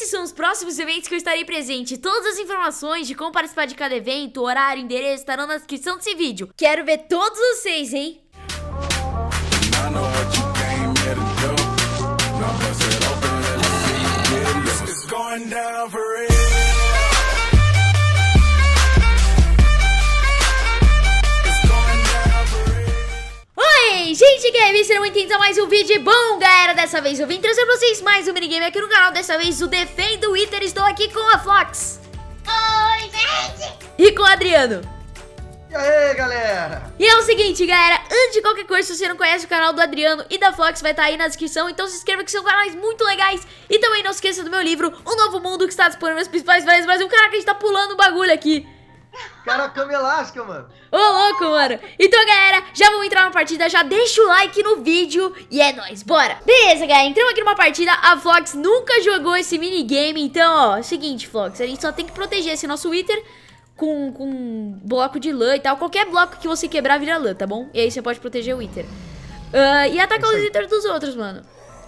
são os próximos eventos que eu estarei presente. Todas as informações de como participar de cada evento, horário, endereço, estarão na descrição desse vídeo. Quero ver todos vocês, hein? Oi, gente, Gabi, sejam bem-vindos a mais um vídeo. Bom, galera, dessa vez eu vim trazer pra vocês mais um minigame aqui no canal. Dessa vez o Defenda o Wither. Estou aqui com a Flox. Oi, gente! E com o Adriano. E aí, galera? E é o seguinte, galera, antes de qualquer coisa, se você não conhece o canal do Adriano e da Flox, vai estar aí na descrição. Então se inscreva, que são canais muito legais. E também não esqueça do meu livro, O Novo Mundo, que está disponível nas principais várias. Mas caraca, a gente tá pulando o bagulho aqui. Cara, cama elástica, mano. Ô, louco, mano. Então, galera, já vamos entrar na partida. Já deixa o like no vídeo e é nóis, bora. Beleza, galera, entramos aqui numa partida. A Flox nunca jogou esse minigame. Então, ó, é o seguinte, Flox, a gente só tem que proteger esse nosso Wither com bloco de lã e tal. Qualquer bloco que você quebrar vira lã, tá bom? E aí você pode proteger o Wither. E atacar os Withers dos outros, mano.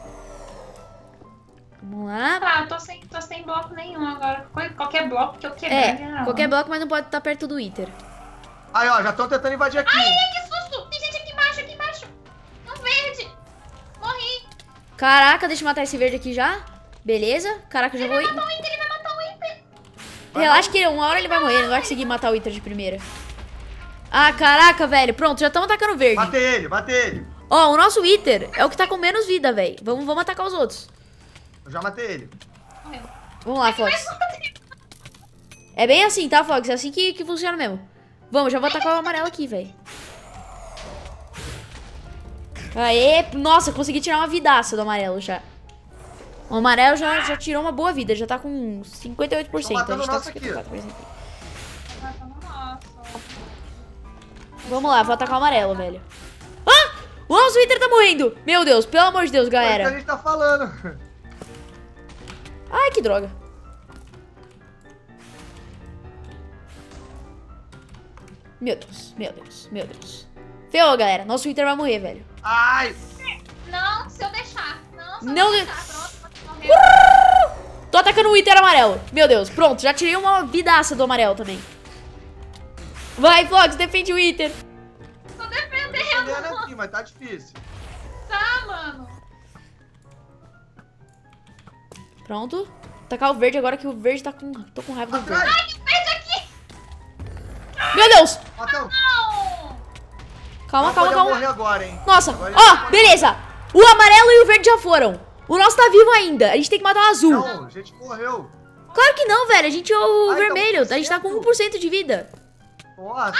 Vamos lá. Tá, tô sem bloco nenhum agora. Qualquer bloco que eu quebrar. Qualquer bloco, mas não pode estar perto do Wither. Aí, ó, já estão tentando invadir aqui. Ai, que susto! Tem gente aqui embaixo. Um verde. Morri. Caraca, deixa eu matar esse verde aqui já. Beleza. Caraca, eu já vou... Ele vai matar o Wither. Relaxa que uma hora ele vai morrer, ele não vai conseguir matar o Wither de primeira. Ah, caraca, velho. Pronto, já estamos atacando o verde. Bate ele. Ó, o nosso Wither é o que tá com menos vida, velho. Vamos atacar os outros. Eu já matei ele. Morreu. Vamos lá, Fox. É bem assim, tá, Fox? É assim que funciona mesmo. Vamos, já vou atacar o amarelo aqui, velho. Aê, nossa, consegui tirar uma vidaça do amarelo já. O amarelo já tirou uma boa vida, já tá com 58%. Tô matando A gente tá o nosso com 54%. Vamos lá, vou atacar o amarelo, velho. Ah! O nosso Wither tá morrendo! Meu Deus, pelo amor de Deus, É o que a galera. gente tá falando. Ai, que droga. Meu Deus. Ferrou, galera. Nosso Wither vai morrer, velho. Ai! Não, se eu deixar. Não Pronto, morreu. Tô atacando o Wither amarelo. Meu Deus, pronto. Já tirei uma vidaça do amarelo também. Vai, Fox, defende o Wither. Tô Tô defendendo. olhando aqui, mas tá difícil. Tá, mano. Pronto. Atacar o verde agora que o verde tá com... Tô com raiva do verde. Atrás! Ai, que verde aqui. Meu Deus. Matamos. Não. Calma. Podemos morrer agora, hein? Nossa. Agora Ó, beleza. O amarelo e o verde já foram. O nosso tá vivo ainda. A gente tem que matar o azul. Não, a gente morreu. Claro que não, velho. A gente é o Ai, vermelho. tá A gente tá com 1% de vida. Nossa.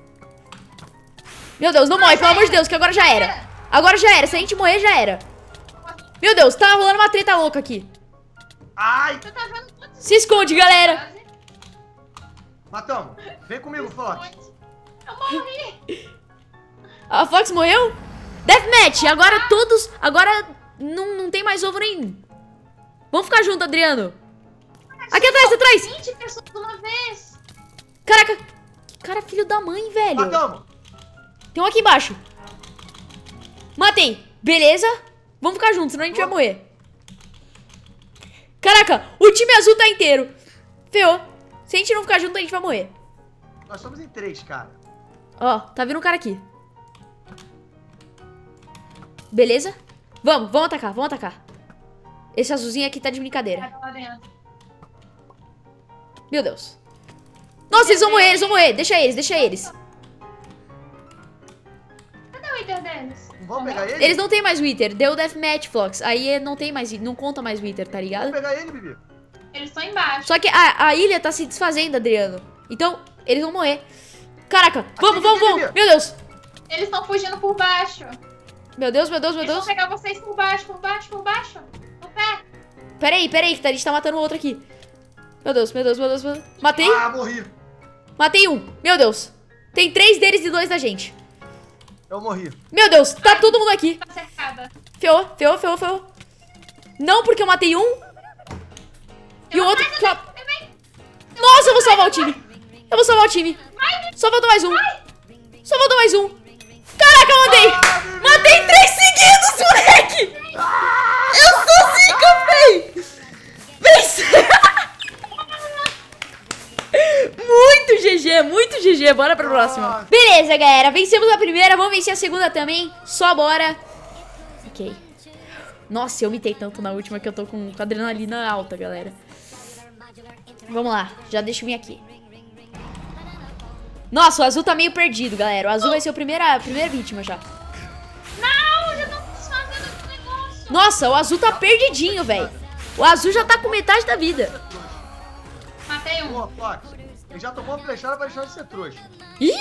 Meu Deus, não morre, pelo amor de Deus, que agora já era. Agora já era. Se a gente morrer, já era. Meu Deus, tá rolando uma treta louca aqui. Ai! Você tá vendo tudo? Se esconde, galera. Matamos. Vem comigo, Flox. Eu morri. A Fox morreu? Deathmatch. Agora todos... Agora não tem mais ovo nenhum. Vamos ficar junto, Adriano. Aqui atrás. 20 pessoas de uma vez. Caraca. Que cara filho da mãe, velho. Matamos. Tem um aqui embaixo. Matei. Beleza. Vamos ficar juntos, senão a gente vai morrer. Caraca, o time azul tá inteiro. Ferrou. Se a gente não ficar junto, a gente vai morrer. Nós somos em 3, cara. Ó, tá vindo um cara aqui. Beleza? Vamos atacar. Esse azulzinho aqui tá de brincadeira. Vai lá dentro. Meu Deus. Nossa, eles vão morrer. Deixa eles. Cadê o Wither deles? Não vamos pegar ele? Eles não tem mais Wither. Deu Deathmatch, Fox. Aí não tem mais, não conta mais Wither, tá ligado? Vamos pegar ele, Bibi. Eles estão embaixo. Só que a ilha tá se desfazendo, Adriano. Então, eles vão morrer. Caraca, vamos. Meu Deus. Eles estão fugindo por baixo. Meu Deus. Eles vão pegar vocês por baixo. No pé. Peraí, que a gente tá matando o outro aqui. Meu Deus. Matei? Ah, morri. Matei um. Meu Deus. Tem 3 deles e 2 da gente. Eu morri. Meu Deus, tá todo mundo aqui. Tá cercada. Ferrou. Não, porque eu matei um. E o outro... Nossa, eu vou salvar o time. Só faltou mais um. Caraca, eu matei. Matei 3 seguidos, moleque. Eu sou zica, véi. Vem, GG, muito GG. Bora pra próxima. Nossa. Beleza, galera. Vencemos a primeira, vamos vencer a segunda também. Só bora. Ok. Nossa, eu mitei tanto na última que eu tô com adrenalina alta, galera. Vamos lá, já deixa eu vir aqui. Nossa, o azul tá meio perdido, galera. O azul vai ser a primeira vítima já. Não, já não quis fazer esse negócio. Nossa, o azul tá perdidinho, velho. O azul já tá com metade da vida. Matei um. Boa, Fox. Ele já tomou uma flechada pra deixar de ser trouxa. Ih!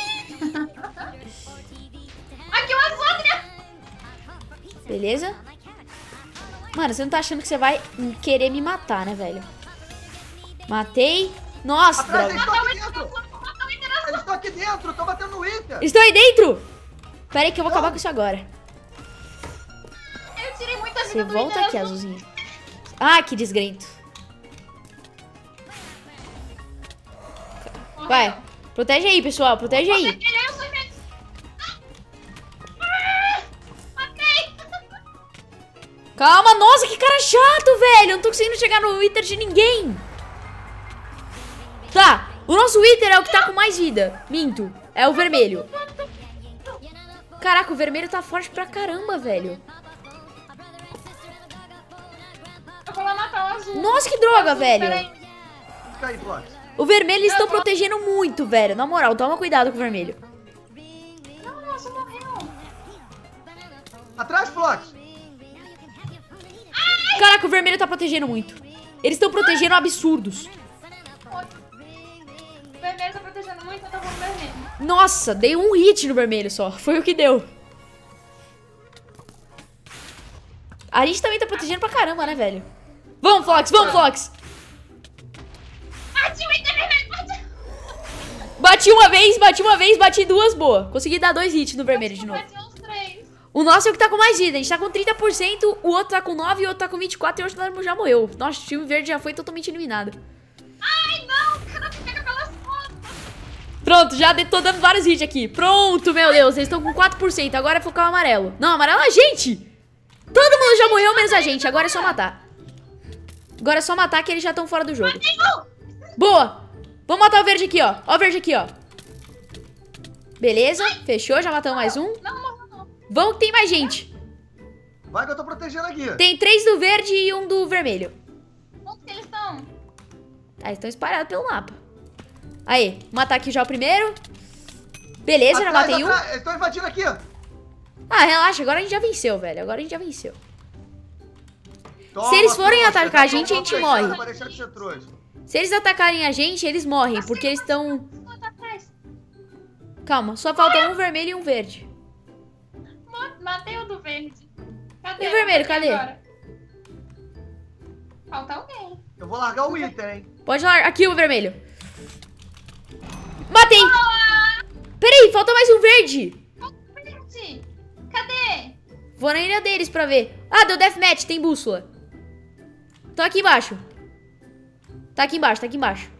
Aqui o azul, Adriano. Beleza? Mano, você não tá achando que você vai querer me matar, né, velho? Matei. Nossa, Atrás, droga. eles estão aqui dentro. Eles estão aqui dentro, estão batendo no Wither. Estou aí dentro. Pera aí que eu vou acabar com isso agora. Eu tirei muita vida Você do volta Wither aqui, azul. azulzinho. Ah, que desgrento. Morreu. Vai. Protege aí, pessoal. Protege aí. Ele é o seu medo. Ah! Matei. Calma, nossa, que cara chato, velho. Eu não tô conseguindo chegar no Wither de ninguém. Tá, o nosso Wither é o que tá com mais vida. Minto, é o vermelho. Caraca, o vermelho tá forte pra caramba, velho. Eu vou lá matar o azul. Nossa, que droga, velho. Peraí. Fica aí, Fox. O vermelho eles estão protegendo muito, velho. Na moral, toma cuidado com o vermelho. Não, o azul morreu. Atrás, Fox. Caraca, o vermelho tá protegendo muito. Eles estão protegendo absurdos. O vermelho tá protegendo muito, eu tô com o vermelho. Nossa, dei um hit no vermelho só. Foi o que deu. A gente também tá protegendo pra caramba, né, velho? Vamos, Fox, vamos, Fox. Bati o Wither vermelho, bati. Bati uma vez, bati duas, boa. Consegui dar 2 hits no vermelho de novo. Bati uns 3. O nosso é o que tá com mais vida. A gente tá com 30%, o outro tá com 9%, o outro tá com 24% e o outro já morreu. Nossa, o time verde já foi totalmente eliminado. Ai, não, cara, pega pelas costas. Pronto, já tô dando vários hits aqui. Pronto, meu Deus, eles estão com 4%. Agora é focar o amarelo. Não, amarelo é a gente. Todo mundo já morreu, menos a gente. Agora é só matar. Agora é só matar que eles já estão fora do jogo. Boa. Vamos matar o verde aqui, ó. Ó o verde aqui, ó. Beleza, fechou. Já matamos mais um. Não, não, não. Vamos que tem mais gente. Vai que eu tô protegendo aqui. Tem 3 do verde e 1 do vermelho. Onde que eles estão? Ah, eles estão espalhados pelo mapa. Aí, vou matar aqui já o primeiro. Beleza, já matei um. Eles estão invadindo aqui. Ah, relaxa, agora a gente já venceu, velho. Agora a gente já venceu. Toma, Se eles forem trouxa, atacar a tomou gente, a uma gente flechada morre. pra deixar de ser trouxa. Se eles atacarem a gente, eles morrem, porque eles estão... Tá atrás. Calma, só falta um vermelho e um verde. Matei o do verde. Cadê? E o vermelho, Matei cadê? agora. Falta alguém. Eu vou largar o Wither, hein. Pode largar. Aqui o vermelho. Matei! Peraí, falta mais um verde. Verde. Cadê? Vou na ilha deles pra ver. Ah, deu deathmatch, tem bússola. Tô aqui embaixo. Tá aqui embaixo, tá aqui embaixo.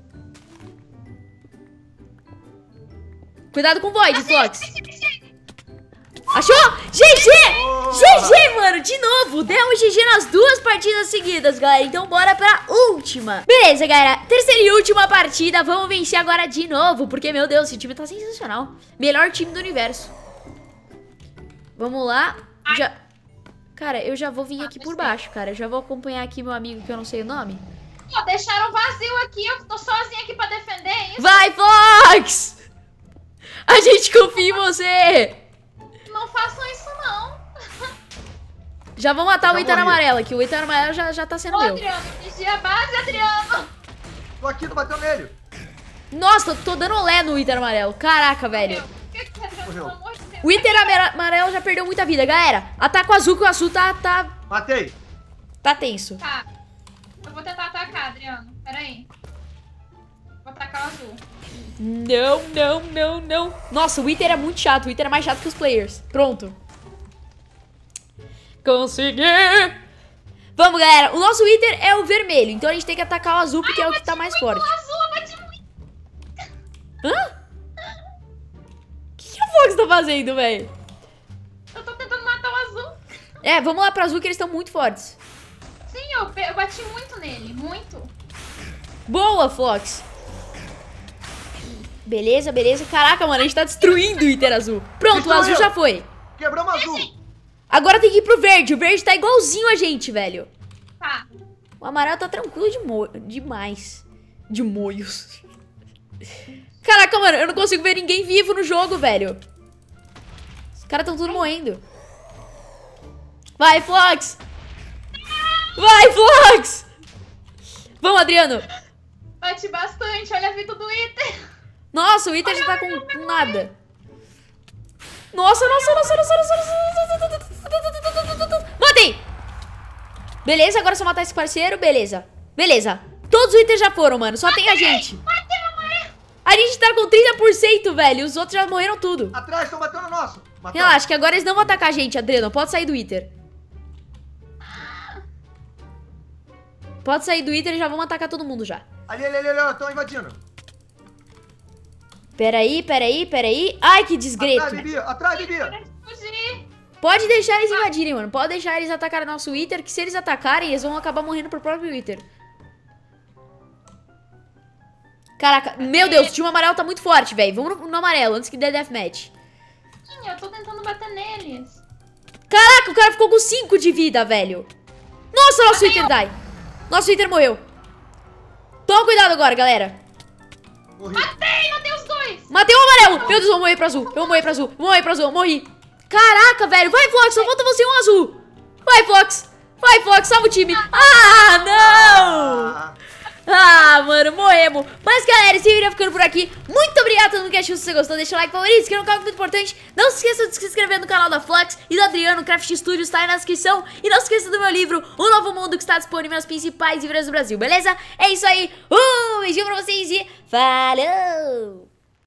Cuidado com o Void, Fox. Achou? GG! GG, mano, de novo. Demos GG nas 2 partidas seguidas, galera. Então bora pra última. Beleza, galera. Terceira e última partida. Vamos vencer agora de novo. Porque, meu Deus, esse time tá sensacional. Melhor time do universo. Vamos lá. Já... Cara, eu já vou vir aqui por baixo, cara. Eu já vou acompanhar aqui meu amigo que eu não sei o nome. Pô, deixaram vazio aqui. Eu tô sozinha aqui pra defender isso. Vai, Fox! A gente confia em você. Não façam isso, não. Já vou matar Já o Wither morri. amarelo aqui. O Wither amarelo já tá sendo Ô, meu. Adriano, vigia a base, Adriano. Tô aqui, tu bateu nele. Nossa, tô dando olé no Wither amarelo. Caraca, velho. O que que é, Adriano? Morreu. Pelo amor de Deus. O Wither amarelo já perdeu muita vida, galera. Ataca o azul, que o azul tá Matei. tenso. Tá. Eu vou tentar atacar, Adriano. Pera aí. Vou atacar o azul. Não, não, não, não. Nossa, o Wither é muito chato. O Wither é mais chato que os players. Pronto. Consegui! Vamos, galera. O nosso Wither é o vermelho. Então a gente tem que atacar o azul, porque é o que tá mais forte. O azul, eu bati muito. Hã? O que o Fox tá fazendo, velho? Eu tô tentando matar o azul. É, vamos lá pro azul, que eles estão muito fortes. Sim, eu bati muito nele. Muito. Boa, Fox. Beleza, beleza. Caraca, mano, a gente tá destruindo o Iter azul. Pronto, o azul já foi. Quebramos azul. Agora tem que ir pro verde. O verde tá igualzinho a gente, velho. Tá. O amarelo tá tranquilo demais. De moios. Caraca, mano, eu não consigo ver ninguém vivo no jogo, velho. Os caras tão tudo morrendo. Vai, Flox! Vai, Flox! Vamos, Adriano. Bati bastante, olha a vida do Iter. Nossa, o Iter já tá com nada. Nossa. Matei! Beleza, agora é só matar esse parceiro, beleza. Beleza. Todos os Iters já foram, mano, só tem a gente. A gente tá com 30%, velho, os outros já morreram tudo. Atrás, estão batendo o nosso. Matou. Relaxa, que agora eles não vão atacar a gente, Adriano. Pode sair do Iter. Pode sair do Iter e já vamos atacar todo mundo já. Ali, estão invadindo. Peraí. Ai, que desgreto. Atrás, Bibi. Fugir. Pode deixar eles invadirem, mano. Pode deixar eles atacarem nosso Iter, que se eles atacarem, eles vão acabar morrendo pro próprio Iter. Caraca, meu Deus, o time amarelo tá muito forte, velho. Vamos no amarelo, antes que dê deathmatch. Eu tô tentando bater neles. Caraca, o cara ficou com 5 de vida, velho. Nossa, nosso Iter die. Nosso Iter morreu. Toma cuidado agora, galera. Matei os dois. Matei o amarelo. Meu Deus, eu vou morrer pro azul. Eu morri. Caraca, velho. Vai, Flox, só falta você um azul. Vai, Flox, salva o time. Ah, não. Ah, mano, morremos. Mas, galera, esse vídeo vai ficando por aqui. Muito obrigado a todo mundo que assistiu. Se você gostou, deixa o like, favorito, se inscreva no canal, muito importante. Não se esqueça de se inscrever no canal da Flox e do Adriano, Craft Studios, tá aí na descrição. E não se esqueça do meu livro, O Novo Mundo, que está disponível nas principais livreiras do Brasil, beleza? É isso aí. Beijinho pra vocês e falou!